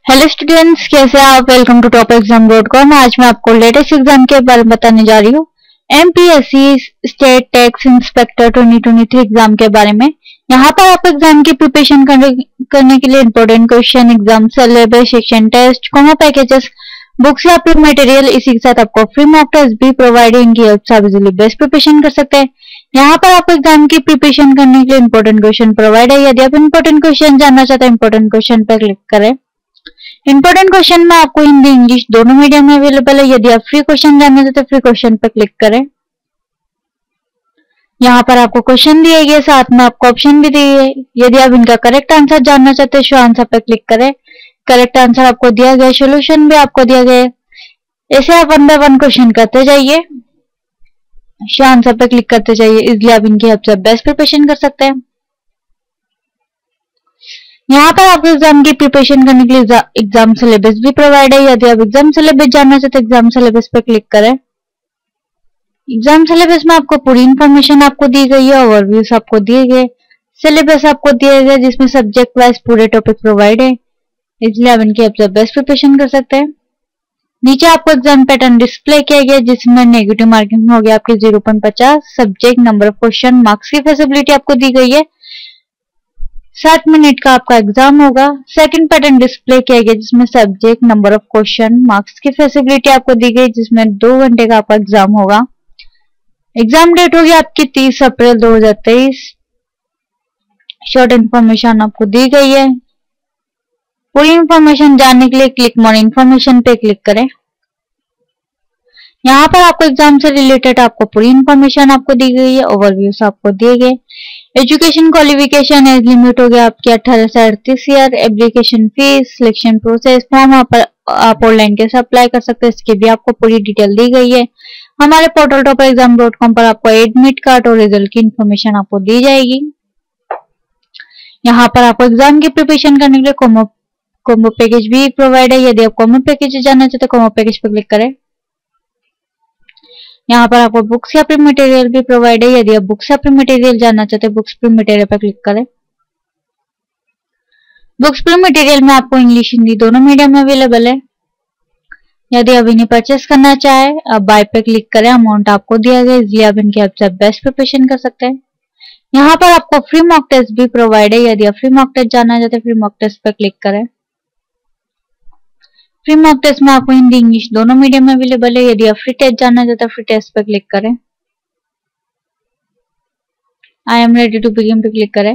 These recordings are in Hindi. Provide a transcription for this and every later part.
हेलो स्टूडेंट्स, कैसे हैं आप। Welcome to topeexam.com। आज मैं आपको लेटेस्ट एग्जाम के बारे में बताने जा रही हूँ। MPSC state tax inspector 2023 exam के बारे में। यहाँ पर आप एग्जाम की प्रिपरेशन करने के लिए important question, exam syllabus, section test, combo packages, books या फिर मटेरियल, इसी के साथ आपको फ्री मॉक टेस्ट भी प्रोवाइड इनकी हेल्प से आप इजीली बेस्ट प्रिपरेशन कर सकते हैं। यहाँ पर आपको एग्जाम की प्रिपरेशन करने के लिए इंपॉर्टेंट क्वेश्चन प्रोवाइड है। यदि आप इंपॉर्टेंट क्वेश्चन जानना चाहते हैं, इंपॉर्टेंट क्वेश्चन पर क्लिक करें। इंपॉर्टेंट क्वेश्चन में आपको हिंदी इंग्लिश दोनों मीडियम में अवेलेबल है। यदि आप फ्री क्वेश्चन जानना चाहते हैं, फ्री क्वेश्चन पर क्लिक करें। यहाँ पर आपको क्वेश्चन दिए गए, साथ में आपको ऑप्शन भी दिए गए। यदि आप इनका करेक्ट आंसर जानना चाहते हैं, शो आंसर पर क्लिक करें। करेक्ट आंसर आपको दिया गया, सोल्यूशन भी आपको दिया गया। ऐसे आप 1 बाय 1 क्वेश्चन करते जाइए, शो आंसर पर क्लिक करते जाइए। इसलिए आप इनकी हेल्प से बेस्ट प्रिपरेशन कर सकते हैं। यहाँ पर आपको एग्जाम की प्रिपरेशन करने के लिए एग्जाम सिलेबस भी प्रोवाइड है। यदि आप एग्जाम सिलेबस जानना चाहते हैं, एग्जाम सिलेबस पर क्लिक करें। एग्जाम सिलेबस में आपको पूरी इंफॉर्मेशन आपको दी गई है, ओवरव्यूज आपको दिए गए, सिलेबस आपको दिया गया जिसमें सब्जेक्ट वाइज पूरे टॉपिक प्रोवाइड है। इसलिए आप इनकी हेल्प से बेस्ट प्रिपरेशन कर सकते हैं। नीचे आपको एग्जाम पैटर्न डिस्प्ले किया गया, जिसमें नेगेटिव मार्किंग हो गया आपकी 0.50, subject, number of question, marks की फैसिलिटी आपको दी गई है। 60 मिनट का आपका एग्जाम होगा। सेकंड पैटर्न डिस्प्ले किया गया, जिसमें subject, number of question, marks की फैसिलिटी आपको दी गई, जिसमें 2 घंटे का आपका एग्जाम होगा। एग्जाम डेट होगी आपकी 30 अप्रैल 2023। शॉर्ट इंफॉर्मेशन आपको दी गई है। पूरी इंफॉर्मेशन जानने के लिए क्लिक मोर इंफॉर्मेशन पे क्लिक करें। यहाँ पर आपको एग्जाम से रिलेटेड आपको पूरी इंफॉर्मेशन आपको दी गई है, ओवरव्यूज आपको दिए गए। एजुकेशन क्वालिफिकेशन, एज लिमिट हो गया आपकी 18 से 38 year. Application fees, selection process, form आप ऑनलाइन कैसे अप्लाई कर सकते हैं, इसकी भी आपको पूरी डिटेल दी गई है। हमारे पोर्टल topeexam.com पर आपको एडमिट कार्ड और रिजल्ट की इंफॉर्मेशन आपको दी जाएगी। यहाँ पर आपको एग्जाम की प्रिपरेशन करने के लिए कॉम्बो पैकेज भी प्रोवाइड है। यदि आप कॉम्बो पैकेज जानना चाहते हैं, कॉम्बो पैकेज पर क्लिक करें। यहाँ पर आपको बुक्स या प्री मटेरियल भी प्रोवाइड है। यदि आप बुक्स या प्री मटेरियल जानना चाहते हैं, बुक्स प्री मटेरियल पर क्लिक करें। बुक्स प्री मटेरियल में आपको इंग्लिश हिंदी दोनों मीडियम में अवेलेबल है। यदि आप इन्हें परचेस करना चाहे, आप बाय पे क्लिक करें। अमाउंट आपको दिया गया, इसलिए आप इनकी हेल्प से बेस्ट प्रिपरेशन कर सकते हैं। यहाँ पर आपको फ्री मॉक टेस्ट भी प्रोवाइड है। यदि आप फ्री मॉक टेस्ट जानना चाहते हैं, फ्री मॉक टेस्ट पर क्लिक करें। फ्री मॉक टेस्ट में आपको हिंदी इंग्लिश दोनों मीडियम में अवेलेबल है। यदि आप फ्री टेस्ट जानना चाहते हैं, फ्री टेस्ट पर क्लिक करें। I am ready to begin पे क्लिक करें।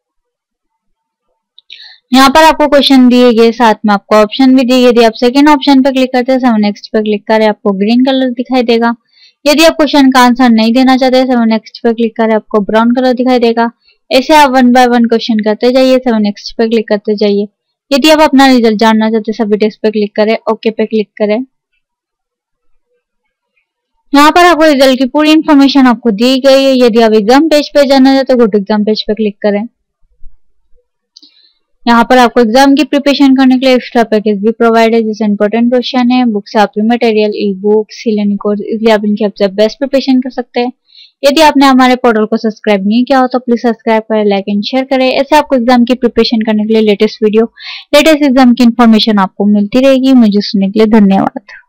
यहाँ पर आपको क्वेश्चन दिए गए, साथ में आपको ऑप्शन भी दिए। यदि आप सेकंड ऑप्शन पर क्लिक करते हैं, 7 नेक्स्ट पर क्लिक करें, आपको ग्रीन कलर दिखाई देगा। यदि आप क्वेश्चन का आंसर नहीं देना चाहते, 7 नेक्स्ट पर क्लिक करें, आपको ब्राउन कलर दिखाई देगा। ऐसे आप 1 बाय 1 क्वेश्चन करते जाइए, 7 नेक्स्ट पर क्लिक करते जाइए। यदि आप अपना रिजल्ट जानना चाहते हैं, सभी टेस्ट पे क्लिक करें, ओके पे क्लिक करें। यहाँ पर आपको रिजल्ट की पूरी इंफॉर्मेशन आपको दी गई है। यदि आप एग्जाम पेज पे जानना चाहते हैं, गो टू एग्जाम पेज पे क्लिक करें। यहाँ पर आपको एग्जाम की प्रिपरेशन करने के लिए एक्स्ट्रा पैकेज भी प्रोवाइड है, जैसे इंपॉर्टेंट क्वेश्चन है, बुक्स या material, e books, c learning course. इसलिए आप इनकी हेल्प से बेस्ट प्रिपरेशन कर सकते हैं। यदि आपने हमारे पोर्टल को सब्सक्राइब नहीं किया हो, तो प्लीज सब्सक्राइब करें, लाइक एंड शेयर करें। ऐसे आपको एग्जाम की प्रिपरेशन करने के लिए लेटेस्ट वीडियो, लेटेस्ट एग्जाम की इंफॉर्मेशन आपको मिलती रहेगी। मुझे सुनने के लिए धन्यवाद।